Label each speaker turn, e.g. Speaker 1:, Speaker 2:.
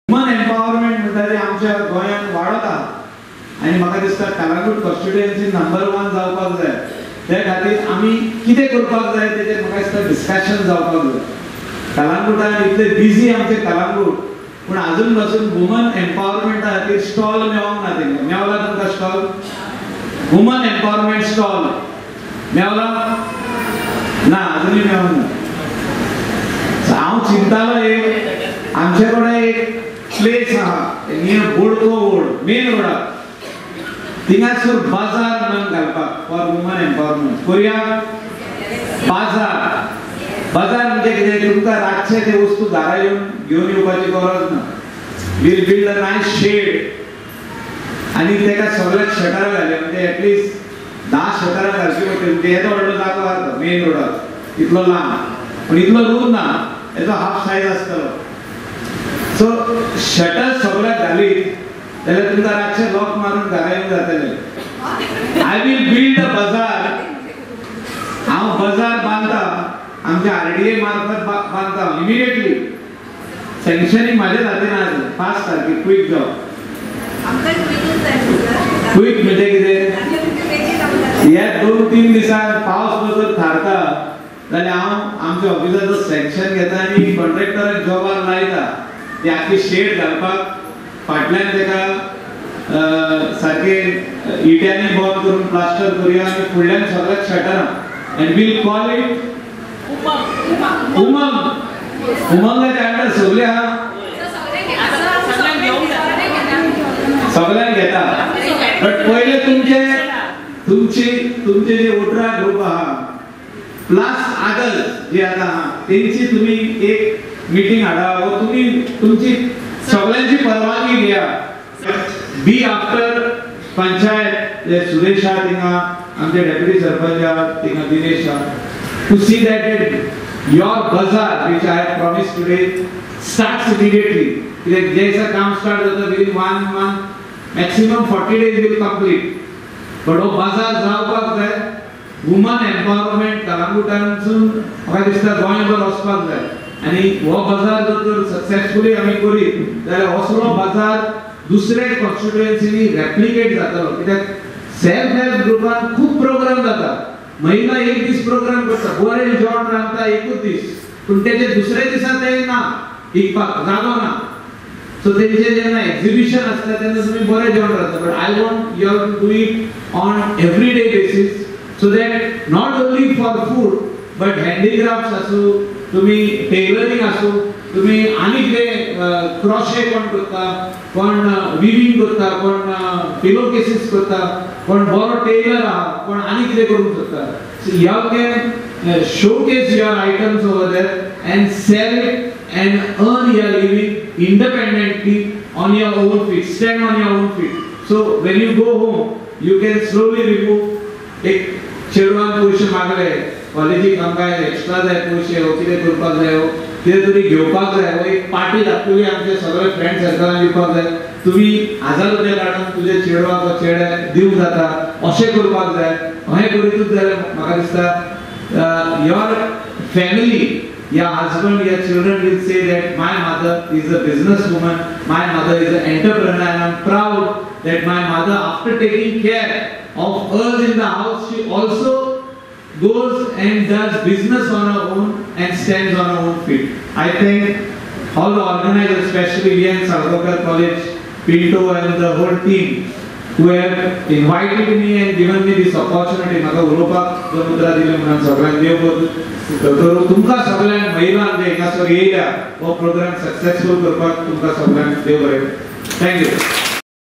Speaker 1: Woman empowerment म्हणटा ते आमच्या गोंयांत वाडता आनी म्हाका दिसता कलांगूट कॉन्स्टिट्युएन्सी नंबर 1 जावपाक जाय. त्या खातीर आमी कितें करपाक जाय तेजेर म्हाका दिसता डिस्कशन जावपाक जाय. कलांगूटान इतले बिजी आमचे कलांगूट, पूण अजून पासून वुमन एम्पावरमेंटा खातीर स्टॉल मेळोंक ना तेंकां. मेवला तुमकां स्टॉल? वुमन एम्पावरमेंट स्टॉल मेवला ना? अजूनय मेळोंक ना. हांव चिंतालो एक आमचे कडेन एक प्लेस आहा नियर बोडको रोड, मेन रोडार, थिंगासर बाजार म्हणून घालपाक फॉर वुमन एम्पावरमेंट. कोरिया बाजार. बाजार म्हणजे कितें? तुमकां रातचे ते वस्तू घरा येवन घेवन येवपाची गरज ना. Will build a nice shed आनी तेका सगळ्याक शटर घाले, म्हणजे एटलीस्ट 10 शटरां घालची पडटली. येदो व्हडलो जागो आसा मेन रोडार, इतलो लांब, पूण इतलो रूम ना, हेचो हाफ सायज आसतलो. सो शटर सगळ्याक घाली जाल्यार तुमकां रातचे लॉक मारून घरा येवंक जातलें. आय वील बिल्ड अ बाजार. हांव बाजार बांदता, आमच्या आरडीए मार्फत बांदता इमिडिएटली. सँक्शनिंग म्हाजेच हातीन आसा, फास्ट सारकी क्विक जॉब. क्विक म्हणजे कितें? ह्या 2-3 दिसांक पावस बसत थारता जाल्यार हांव आमच्या ऑफिसाचो सँक्शन घेता आनी कॉन्ट्रॅक्टराक जॉबार लायता. ती आख्खी शेड घालपाक फाटल्यान तेका सारके इट्यांनी बंद करून प्लास्टर करूया आनी फुडल्यान सगळ्याक शटरां. And will call it Umang. उमंगाच्या अंडर सगळे आहा, सगळ्यांक घेता. बट पहिले तुमचे जे वोटरा ग्रुप आहा प्लस अदर्स जे आतां आहा तेंची तुमी एक मीटिंग हाडा, व तुमी तुमची सगळ्यांची परवानगी घेया. बी आफ्टर पंचायत जे सुरेश आहा थिंगा, आमचे डेप्युटी सरपंच आहा थिंगा दिनेश आहा, to see that your bazaar which I have promised today starts immediately. कित्याक जे दिसा काम स्टार्ट जाता within 1 month maximum 40 days will complete. But हो बाजार जावपाक जाय. वुमन एम्पावरमेंट कलांगूटानसून म्हाका दिसता गोंयभर वचपाक जाय. आनी हो बाजार जर सक्सेसफुली आमी करीत जाल्यार असलो बाजार दुसरे कॉन्स्टिट्युएन्सीनी रेप्लिकेट जातलो. कित्याक सेल्फ हेल्प ग्रुपान खूब प्रोग्राम जाता. महिला एक दीस प्रोग्राम करता, बरें जेवण रांदता एकूच दीस, पूण तेजे दुसरे दिसा ते ना, विकपाक जागो ना. सो तेंचे जेन्ना एक्झिबिशन आसता तेन्ना तुमी बरें जेवण रांदता. But I want you to do it on everyday basis, so that not only for food but handicrafts आसूं, तुमी टेलरिंग आसूं, तुमी आनी कितें क्रॉशे कोण करता, कोण विविंग करता, कोण पिलो केसीस करता, कोण बरो टेलर आहा, कोण आनी कितें करूंक शकता. So you can showcase your items over there and sell it and earn your living independently on your own feet, stand on your own feet. So when you go home you can slowly remove एक चेडवान पयशे मागले कॉलेजीक आमकां extra जाय पयशे, हो कितें करपाक जाय, हो कितें तरी घेवपाक जाय, हो एक पार्टी धाकटुली आमचे सगळे फ्रेंड सर्कलान दिवपाक जाय, तुमी 1000 रुपया काडून तुजे चेडवाक वा चेड्याक दिवंक जाता, अशें करपाक जाय. हें करीतूच जाल्यार म्हाका दिसता your family, your husband, your children will say that my mother is a businesswoman, my mother is an entrepreneur, and I'm proud that my mother, after taking care of us in the house, she also goes and does business on her own and stands on her own feet. I thank all the organizers, especially Vian Salgokar College, Pinto and the whole team who have invited me and given me this opportunity. म्हाका उलोवपाक जो मुद्रा दिले म्हणून सगळ्यांक देव बरें. तुमकां सगळ्यांक महिलांक जे एकासर येयल्या हो प्रोग्राम सक्सेसफुल करपाक तुमकां सगळ्यांक देव बरें. थँक्यू.